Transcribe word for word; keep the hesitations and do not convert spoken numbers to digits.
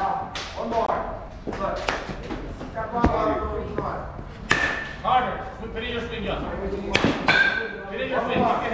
One more. Good. Harder. Put it in your swing, Justin. Put it in your swing.